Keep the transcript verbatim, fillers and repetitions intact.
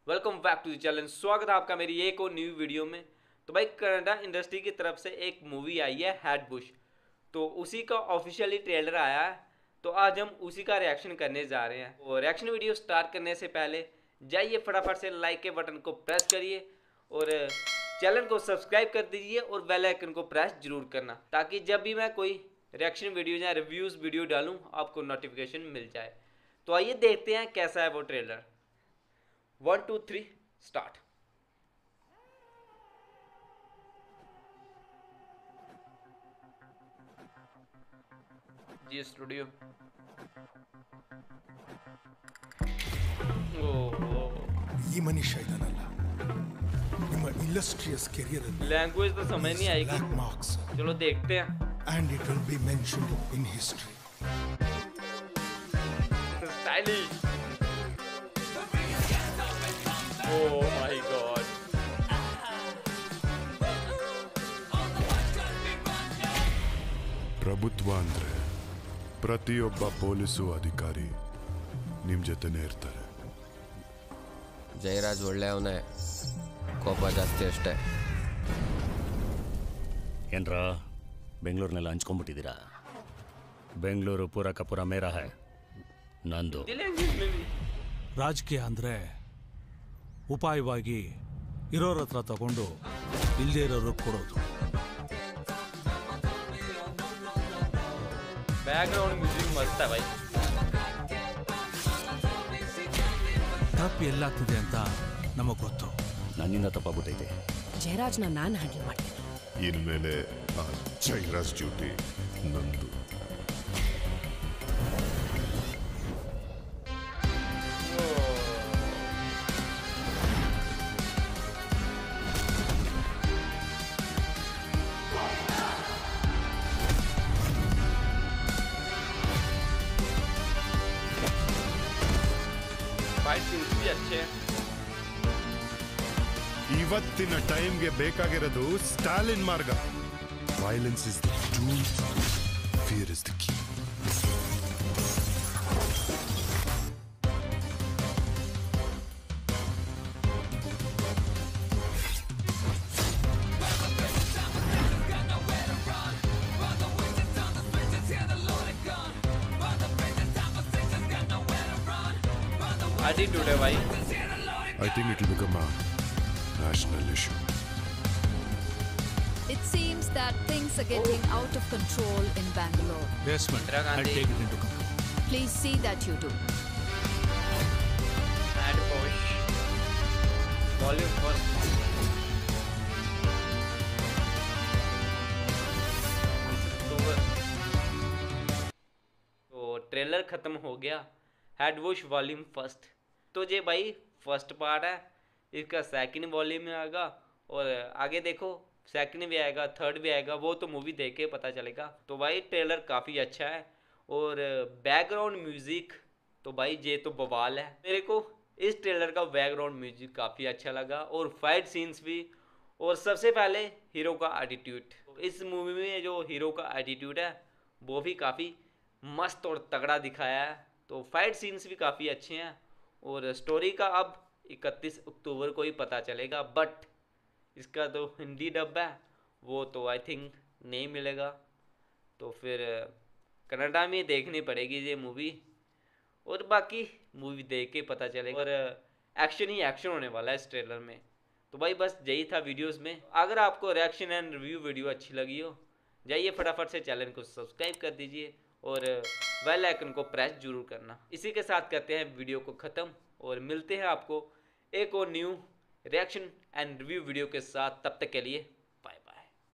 Welcome back to the channel. स्वागत है आपका मेरी एक और न्यू वीडियो में। तो भाई कनाडा इंडस्ट्री की तरफ से एक मूवी आई है हेडबुश, तो उसी का ऑफिशियली ट्रेलर आया है। तो आज हम उसी का रिएक्शन करने जा रहे हैं। और रिएक्शन वीडियो स्टार्ट करने से पहले जाइए फटाफट से लाइक के बटन को प्रेस करिए और चैनल को सब्सक्राइब कर दीजिए और बेल आइकन को प्रेस जरूर करना, ताकि जब भी मैं कोई रिएक्शन वीडियो या रिव्यूज़ वीडियो डालूं आपको नोटिफिकेशन मिल जाए। तो आइए देखते हैं कैसा है वो trailer. One two three start. Zee studio. ಈ ಮನುಷ್ಯ ಇದನಲ್ಲ ನಿಮ್ಮ illustrious career लैंग्वेज तो समझ नहीं आएगी, black marks चलो देखते हैं। and it will be mentioned in history. Stylish. Oh my god. ಪ್ರಭುತ್ವ ಅಂದ್ರೆ ಪ್ರತಿಯೊಬ್ಬ ಪೊಲೀಸು ಅಧಿಕಾರಿ ನಿಮ್ ಜೊತೆನೇ ಇರ್ತಾರೆ. ಜಯರಾಜ್ ಒಳ್ಳೆಯವನೇ, ಕೋಪ ಜಾಸ್ತಿ ಅಷ್ಟೇ. ಏನ್ರ ಬೆಂಗಳೂರಿನೆಲ್ಲ ಹಂಚ್ಕೊಂಡ್ಬಿಟ್ಟಿದ್ದೀರಾ? ಬೆಂಗಳೂರು ಪೂರ ಕಪೂರ ಮೇರ ಹೈ, ನಂದು. ರಾಜಕೀಯ ಅಂದರೆ ಉಪಾಯವಾಗಿ ಇರೋರ ಹತ್ರ ತಗೊಂಡು ಇಲ್ಲದೇ ಇರೋರು ಕೊಡೋದು. बैकग्राउंड म्यूजिक मस्त है भाई। ತಪ್ಪು ಎಲ್ಲಾಗ್ತದೆ ಅಂತ ನಮಗೆ ಗೊತ್ತು. ನನ್ನಿಂದ ತಪ್ಪಾಗ್ಬಿಟ್ಟೈತೆ. ಜಯರಾಜ್ನ ನಾನು ಹ್ಯಾಂಡಲ್ ಮಾಡ್ತೀನಿ. ಇನ್ಮೇಲೆ ಆ ಜೈರಾಜ್ ಡ್ಯೂಟಿ ನಂದು. फाइट सीन्स भी अच्छे हैं। ಇವತ್ತಿನ ಟೈಮ್ಗೆ ಬೇಕಾಗಿರೋದು ಸ್ಟಾಲಿನ್ ಮಾರ್ಗ. Violence is the tool, fear is the key. Attitude है भाई। I think it will become a national issue. It seems that things are getting out of control in Bangalore. Yes, ma'am. Indira I'll Gandhi. take it into control. Please see that you do. And push. Volume first. तो trailer खत्म हो गया। Headwash volume first. तो ये भाई first part है, इसका second volume में आएगा और आगे देखो सेकंड भी आएगा, थर्ड भी आएगा, वो तो मूवी देख के पता चलेगा। तो भाई ट्रेलर काफ़ी अच्छा है और बैकग्राउंड म्यूज़िक तो भाई ये तो बवाल है। मेरे को इस ट्रेलर का बैकग्राउंड म्यूजिक काफ़ी अच्छा लगा और फाइट सीन्स भी, और सबसे पहले हीरो का एटीट्यूड। इस मूवी में जो हीरो का एटीट्यूड है वो भी काफ़ी मस्त और तगड़ा दिखाया है। तो फाइट सीन्स भी काफ़ी अच्छे हैं और स्टोरी का अब इकतीस अक्टूबर को ही पता चलेगा, बट इसका तो हिंदी डब है वो तो आई थिंक नहीं मिलेगा, तो फिर कनाडा में देखनी पड़ेगी ये मूवी और बाकी मूवी देख के पता चलेगा। और एक्शन ही एक्शन होने वाला है इस ट्रेलर में। तो भाई बस यही था वीडियोस में। अगर आपको रिएक्शन एंड रिव्यू वीडियो अच्छी लगी हो जाइए फटाफट से चैनल को सब्सक्राइब कर दीजिए और बेल आइकन को प्रेस जरूर करना। इसी के साथ करते हैं वीडियो को ख़त्म और मिलते हैं आपको एक और new reaction and review video के साथ। तब तक के लिए